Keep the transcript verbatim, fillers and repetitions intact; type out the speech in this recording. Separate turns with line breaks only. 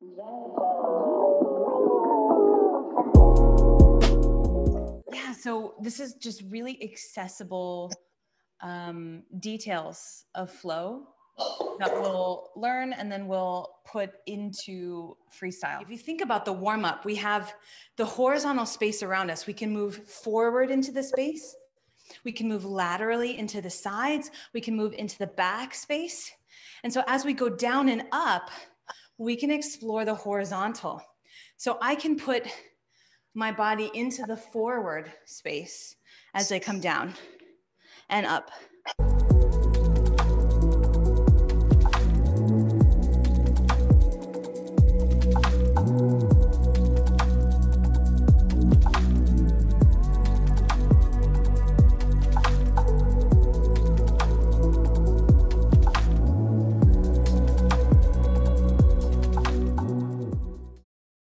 Yeah, so this is just really accessible um, details of flow that we'll learn and then we'll put into freestyle. If you think about the warm-up, we have the horizontal space around us. We can move forward into the space. We can move laterally into the sides. We can move into the back space. And so as we go down and up, we can explore the horizontal. So I can put my body into the forward space as I come down and up.